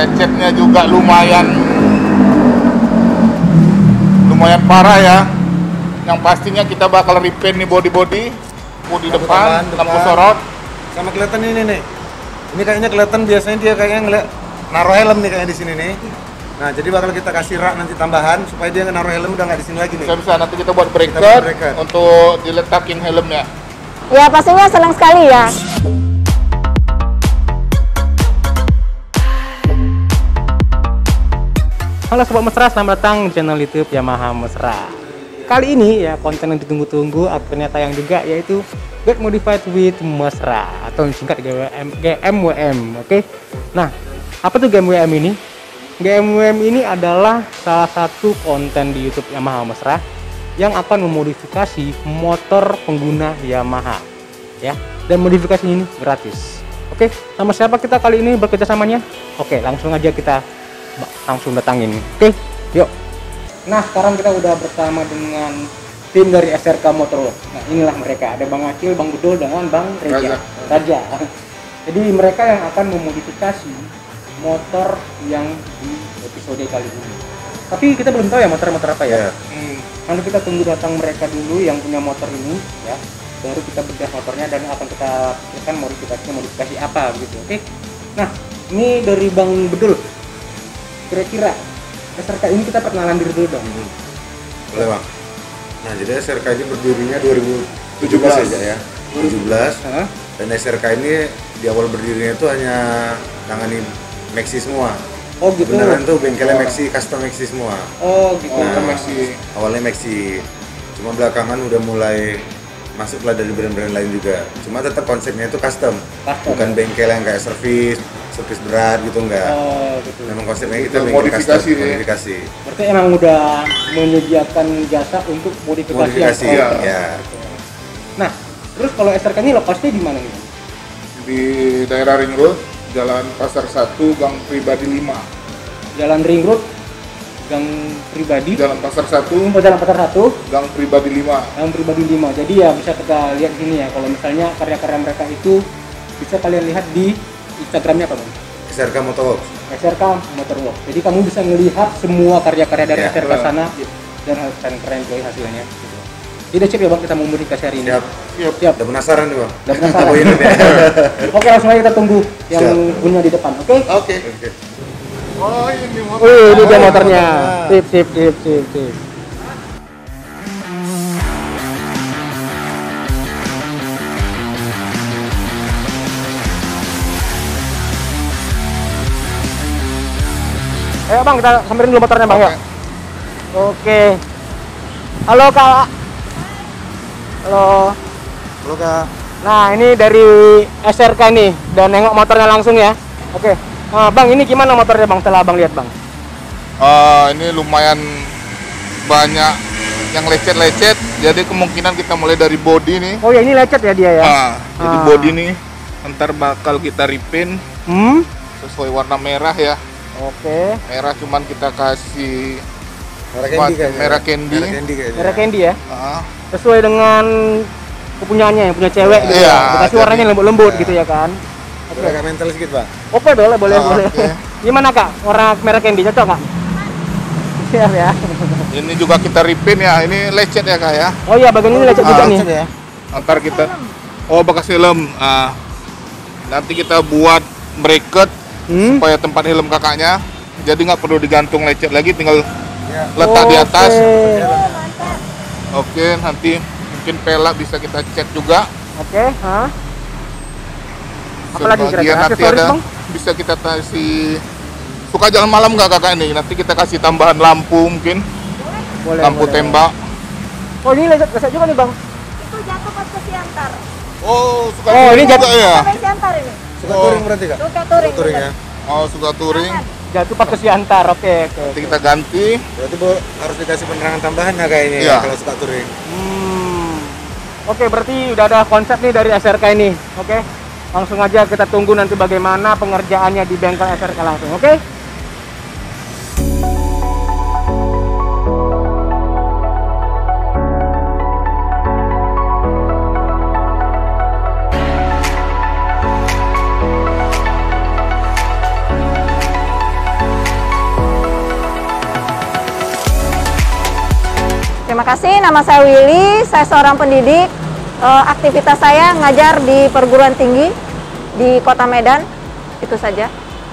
lecetnya juga lumayan parah ya. Yang pastinya kita bakal repaint nih body depan, lampu sorot. Sama kelihatan ini nih. Ini kayaknya kelihatan, biasanya dia kayaknya naruh helm nih kayaknya di sini nih. Nah, jadi bakal kita kasih rak nanti tambahan supaya dia naruh helm udah nggak di sini lagi nih. Bisa nanti kita buat bracket untuk diletakin helmnya. Ya pastinya senang sekali ya. Halo Sobat Mesra, selamat datang di channel YouTube Yamaha Mesra. Kali ini ya konten yang ditunggu-tunggu akhirnya tayang juga, yaitu Get Modified with Mesra atau singkat GMWM. Oke. Nah, apa tuh GMWM ini? GMWM ini adalah salah satu konten di YouTube Yamaha Mesra yang akan memodifikasi motor pengguna Yamaha ya, dan modifikasi ini gratis. Oke, sama siapa kita kali ini bekerjasamanya? Oke, langsung aja kita langsung datangin. Oke, yuk. Nah, sekarang kita udah bersama dengan tim dari SRK Motorworks. Nah, inilah mereka, ada Bang Acil, Bang Bedul, dengan Bang Raja. Jadi mereka yang akan memodifikasi motor yang di episode kali ini. Tapi kita belum tahu ya motor apa ya. Nanti kita tunggu datang mereka dulu yang punya motor ini ya. Baru kita bedah motornya dan akan kita pikirkan modifikasi apa gitu. Oke. Nah, ini dari Bang Bedul. Kira-kira SRK ini kita perkenalan diri dulu dong. Boleh Bang. Nah, jadi SRK ini berdirinya 2017 aja ya. 2017. Dan SRK ini di awal berdirinya itu hanya nangani Maxi semua. Oh gitu. Beneran tuh bengkelnya Maxi, custom Maxi semua. Oh gitu. Nah, awalnya Maxi. Cuma belakangan udah mulai masuklah dari brand-brand lain juga. Cuma tetap konsepnya itu custom. Bukan bengkel yang kayak servis berat gitu enggak. Oh gitu. Memang konsepnya kita modifikasi. Berarti emang udah menyediakan jasa untuk modifikasi ya. Nah, terus kalau SRK ini lokasinya di mana nih? Di daerah Ring Road, Jalan Pasar 1, Gang Pribadi 5. Jalan Ring Road, Gang Pribadi. Jalan Pasar 1. Oh, Jalan Pasar 1. Gang Pribadi 5. Gang Pribadi 5. Jadi ya bisa kita lihat sini ya. Kalau misalnya karya-karya mereka itu bisa kalian lihat di Instagramnya apa Bang? SRK Motorworks. SRK Motorworks. Jadi kamu bisa melihat semua karya-karya dari SRK sana dan keren juga hasilnya. Jadi siap ya Bang, kita mau modifikasi hari ini. Siap. Udah penasaran nih Bang. Udah penasaran. Oke, langsung aja kita tunggu yang punya di depan. Oke? Oke. Oh, ini motor. Ini dia motornya. Sip. Ayo Bang, kita samperin dulu motornya Bang ya. Oke. Halo Kak. Halo Kak. Nah, ini dari SRK nih, dan nengok motornya langsung ya. Oke. Nah, Bang, ini gimana motornya Bang setelah Bang lihat Bang? Ini lumayan banyak yang lecet-lecet, jadi kemungkinan kita mulai dari body nih. Oh ya, ini lecet ya dia ya. Jadi body nih, ntar bakal kita repaint sesuai warna merah ya. Oke. Merah cuman kita kasih Merah candy. Merah candy ya. Sesuai dengan kepunyaannya yang punya cewek gitu ya. Dikasih warnanya lembut-lembut gitu ya kan. Oke. Agak mental sedikit Pak. Oke, boleh. Okay. Gimana Kak? Warna merah candy cocok Kak? Siap ya. Ini juga kita repaint ya. Ini lecet ya Kak ya. Oh iya, bagian ini lecet juga nih. Ya. Ntar kita bekas helm. Nanti kita buat bracket supaya tempat helm kakaknya. Jadi nggak perlu digantung lecet lagi, tinggal letak di atas. Oke, nanti mungkin pelak bisa kita cat juga. Oke, apalagi kira-kira nanti ada Bang? Bisa kita kasih, suka jalan malam nggak kakak ini? Nanti kita kasih tambahan lampu mungkin. Lampu tembak. Oh, ini lecet juga nih Bang. Itu jatuh pas ke Siantar. Suka ini jatuh ya? Sampai Siantar ini. Suka touring berarti Kak? Suka touring ya. Suka touring. Jatuh pas ke Siantar. Oke. Nanti kita ganti. Berarti harus dikasih penerangan tambahan ya kayaknya ya, kalau suka touring. Oke, berarti udah ada konsep nih dari SRK ini. Oke. Langsung aja kita tunggu nanti bagaimana pengerjaannya di bengkel SRK langsung. Oke. Terima kasih, nama saya Willy, saya seorang pendidik. Aktivitas saya ngajar di perguruan tinggi di Kota Medan, itu saja.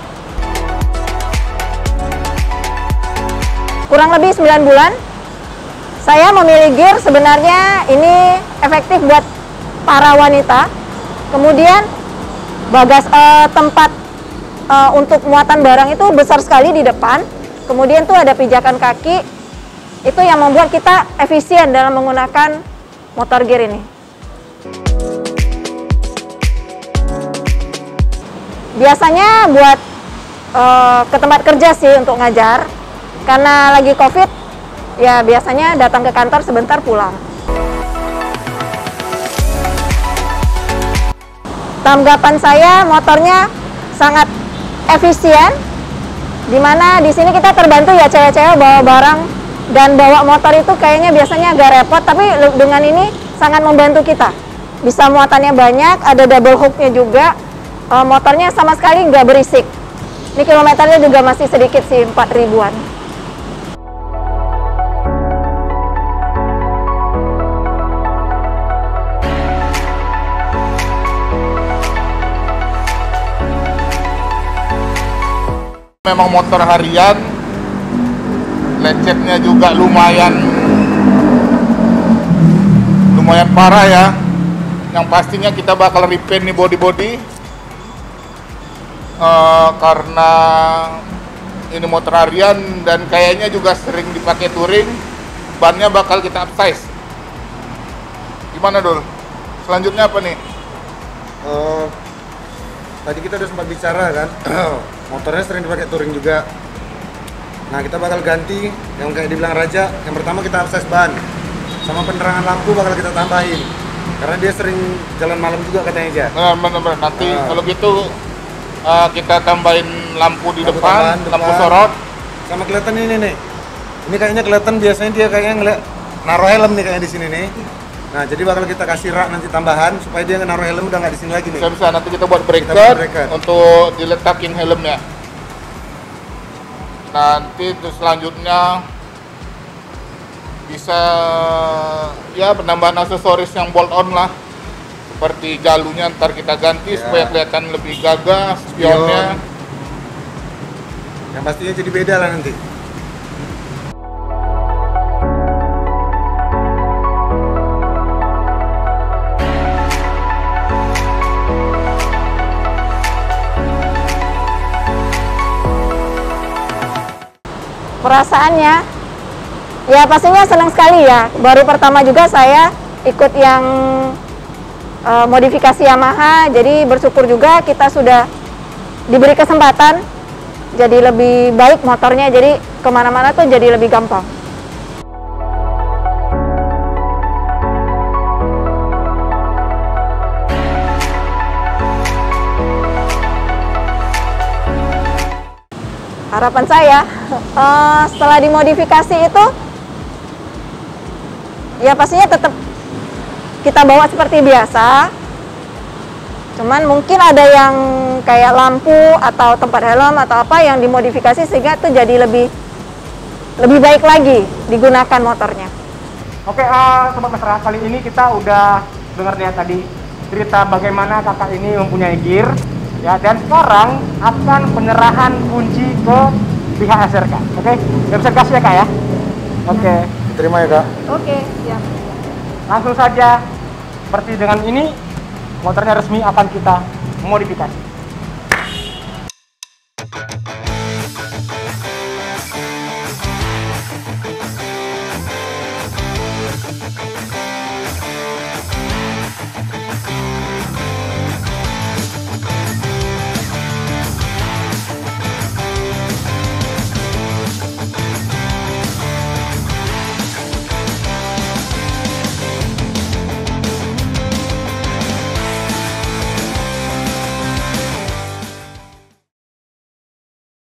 Kurang lebih 9 bulan. Saya memilih gear, sebenarnya ini efektif buat para wanita. Kemudian tempat untuk muatan barang itu besar sekali di depan. Kemudian tuh ada pijakan kaki. Itu yang membuat kita efisien dalam menggunakan motor gear ini. Biasanya buat ke tempat kerja sih untuk ngajar. Karena lagi COVID, ya biasanya datang ke kantor sebentar pulang. Tanggapan saya, motornya sangat efisien. Dimana di sini kita terbantu ya cewek-cewek bawa barang dan bawa motor itu kayaknya biasanya agak repot, tapi dengan ini sangat membantu kita. Bisa muatannya banyak, ada double hooknya juga. Motornya sama sekali nggak berisik. Ini kilometernya juga masih sedikit sih, 4 ribuan. Memang motor harian, lecetnya juga lumayan parah ya. Yang pastinya kita bakal repaint nih body karena ini motor harian dan kayaknya juga sering dipakai touring. Bannya bakal kita upsize. Gimana Dul? Selanjutnya apa nih? Tadi kita udah sempat bicara kan, motornya sering dipakai touring juga. Nah, kita bakal ganti yang kayak dibilang Raja. Yang pertama kita upsize ban, sama penerangan lampu bakal kita tambahin. Karena dia sering jalan malam juga katanya aja. Benar. Nanti kalau gitu kita tambahin lampu di depan, lampu sorot. Sama kelihatan ini nih. Ini kayaknya kelihatan, biasanya dia kayaknya ngeliat naruh helm nih kayaknya di sini nih. Nah, jadi bakal kita kasih rak nanti tambahan supaya dia naruh helm udah nggak di sini lagi nih. Bisa nanti kita buat bracket untuk diletakin helmnya. Nanti terus selanjutnya bisa ya penambahan aksesoris yang bolt on lah, seperti jalunya ntar kita ganti supaya kelihatan lebih gagah, spionnya. Yang pastinya jadi beda lah nanti. Perasaannya, ya pastinya senang sekali ya. Baru pertama juga saya ikut yang modifikasi Yamaha, jadi bersyukur juga kita sudah diberi kesempatan. Jadi lebih baik motornya, jadi kemana-mana tuh jadi lebih gampang. Harapan saya setelah dimodifikasi itu ya pastinya tetap kita bawa seperti biasa, cuman mungkin ada yang kayak lampu atau tempat helm atau apa yang dimodifikasi sehingga itu jadi lebih baik lagi digunakan motornya. Oke, Sobat Mesra, kali ini kita udah dengar ya tadi cerita bagaimana kakak ini mempunyai gear. Ya, dan sekarang akan penyerahan kunci ke pihak SRK. Oke, bisa kasih ya Kak ya. Oke. Terima ya Kak. Oke, siap. Langsung saja, seperti dengan ini, motornya resmi akan kita modifikasi.